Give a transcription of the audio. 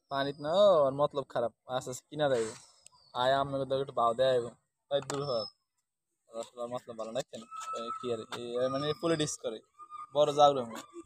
পানিতে না ওর মতলব খারাপ আস্তে আস্তে কিনা দেয় আয় আমাকে তো একটু ভাও দেয় তাই দূর হয় রসগোল্লার মতলব ভালো না কেন কি আর মানে পলিটিক্স করে বড় জাগরণ